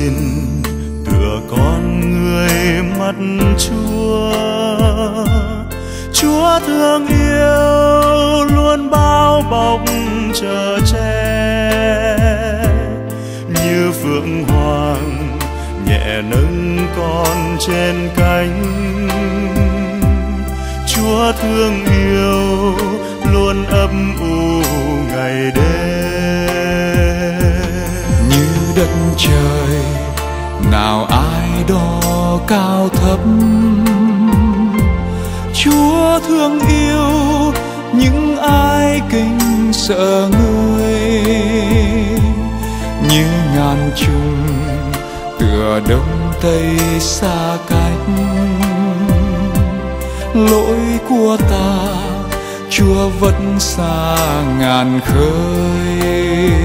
xin tựa con người mắt Chúa. Chúa thương yêu luôn bao bọc chở che, như phượng hoàng nhẹ nâng con trên cánh. Chúa thương yêu luôn ấm u ngày đêm. Như đất trời nào ai đo cao thấp, Chúa thương yêu những ai kính sợ người. Như ngàn trùng tựa đông tây xa cách, lỗi của ta Chúa vẫn xa ngàn khơi.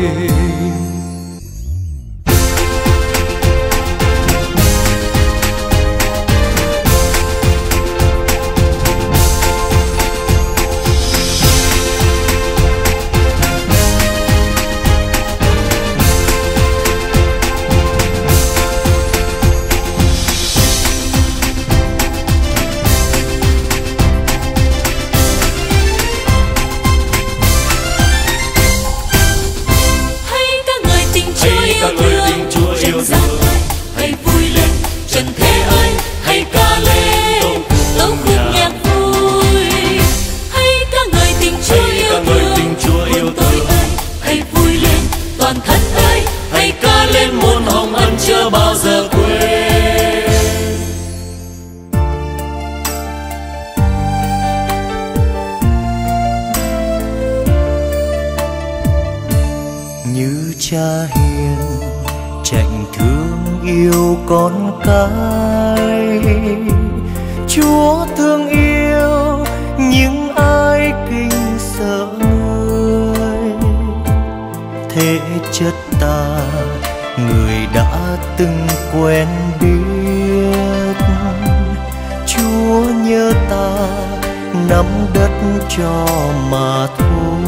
Cha hiền trạnh thương yêu con cái, Chúa thương yêu những ai kính sợ người. Thế chất ta người đã từng quen biết, Chúa nhớ ta nắm đất cho mà thôi.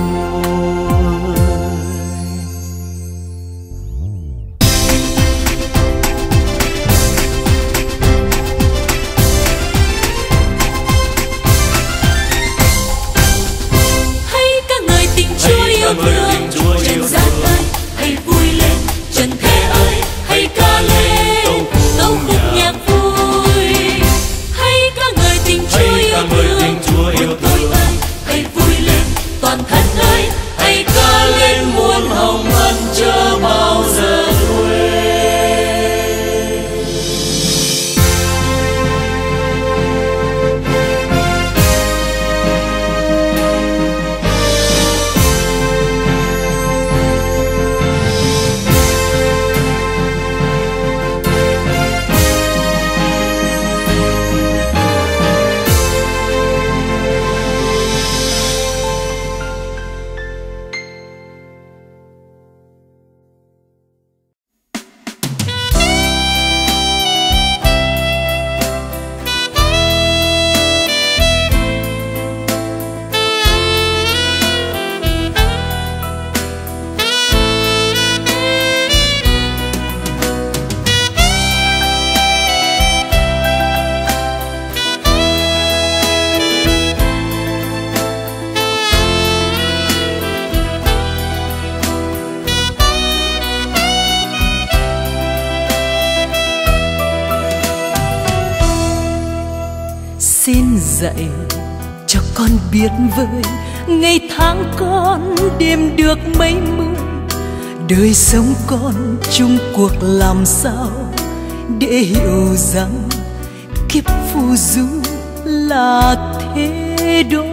Xin dạy cho con biết với ngày tháng con đêm được mấy mươi, đời sống con chung cuộc làm sao để hiểu rằng kiếp phù du là thế đó.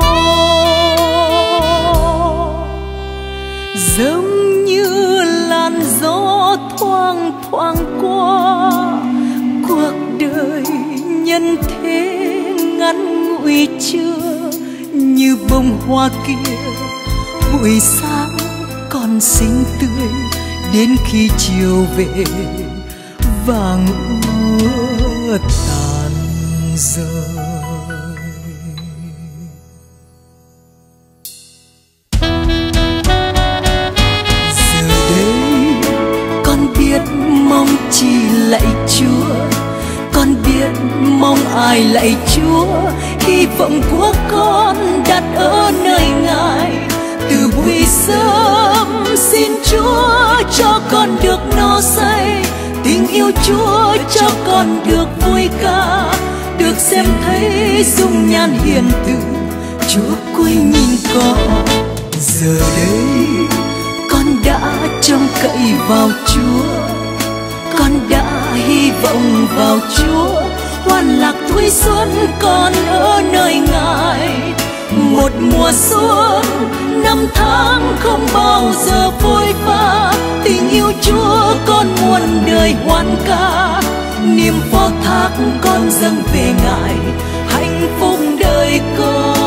Giống như làn gió thoang thoảng qua cuộc đời nhân thế ngắn ngủi chưa, như bông hoa kia buổi sáng còn xinh tươi, đến khi chiều về vàng úa tàn rơi. Giờ đây con biết mong lạy Chúa, con biết mong ai lạy Chúa. Hy vọng của con đặt ở nơi Ngài. Từ buổi sớm xin Chúa cho con được no say, tình yêu Chúa cho con được vui ca, được xem thấy dung nhan hiền từ Chúa cúi nhìn con. Giờ đây con đã trông cậy vào Chúa, con đã hy vọng vào Chúa. Hoan lạc tuổi xuân con ở nơi Ngài. Một mùa xuân năm tháng không bao giờ phôi pha, tình yêu Chúa con muôn đời hoan ca. Niềm phó thác con dâng về Ngài, hạnh phúc đời con.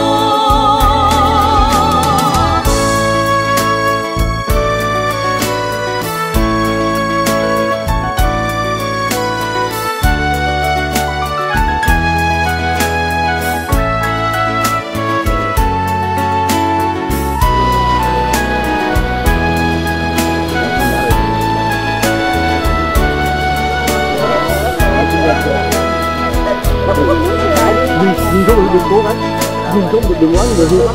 Nhìn không đừng cố gắng, nhìn không đừng quá người hư mắt.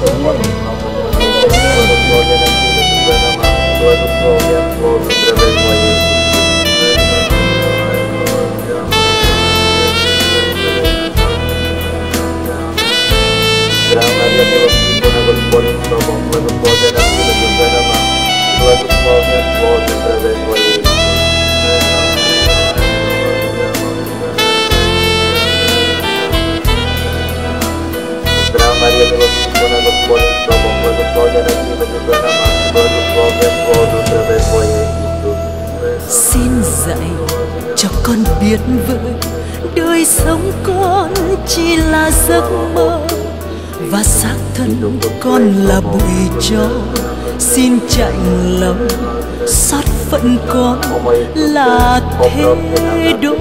Xin dạy cho con biết với đời sống con chỉ là giấc mơ, và xác thân con là bụi tro. Xin chạnh lòng xót phận con là thế đó.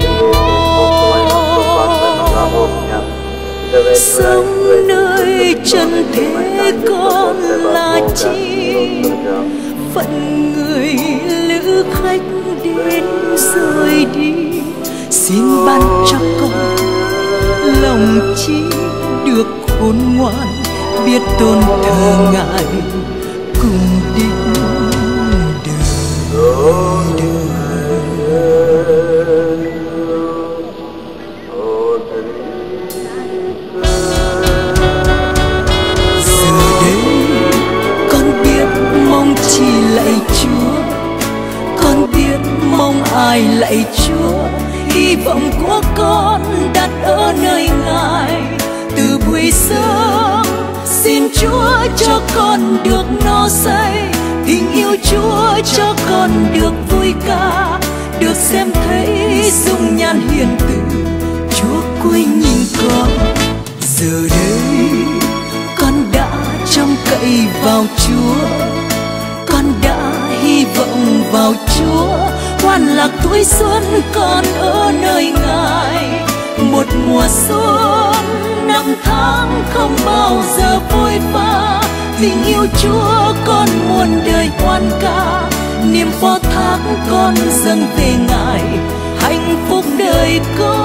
Sống nơi trần thế con là chi, phận người lữ khách đến rời đi. Xin ban cho con lòng trí được khôn ngoan, biết tôn thờ Ngài cùng đến đời đời. Ai lạy Chúa, hy vọng của con đặt ở nơi Ngài. Từ buổi sớm xin Chúa cho con được no say, tình yêu Chúa cho con được vui ca, được xem thấy dung nhan hiền từ Chúa cúi nhìn con. Giờ đây con đã trông cậy vào Chúa, con đã hy vọng vào Chúa. Hoan lạc tuổi xuân con ở nơi Ngài. Một mùa xuân năm tháng không bao giờ phôi pha, tình yêu Chúa con muôn đời hoan ca. Niềm phó thác con dâng về Ngài, hạnh phúc đời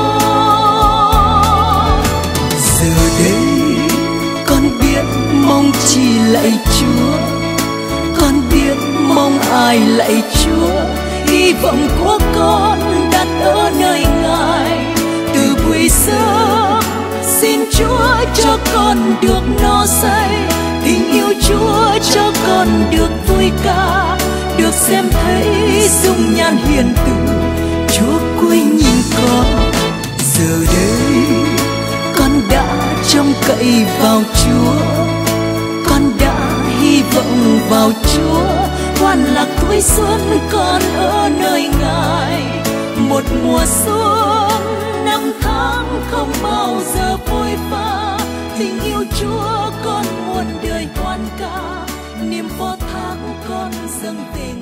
con. Giờ đây con biết mong chỉ lạy Chúa, con biết mong ai lạy Chúa. Hy vọng của con đặt ở nơi Ngài. Từ buổi sớm xin Chúa cho con được no say, tình yêu Chúa cho con được vui ca, được xem thấy dung nhan hiền từ Chúa cúi nhìn con. Giờ đây con đã trông cậy vào Chúa, con đã hy vọng vào Chúa. Hoan lạc tuổi xuân con ở nơi Ngài. Một mùa xuân năm tháng không bao giờ phôi pha, tình yêu Chúa con muôn đời hoan ca. Niềm phó thác con dâng về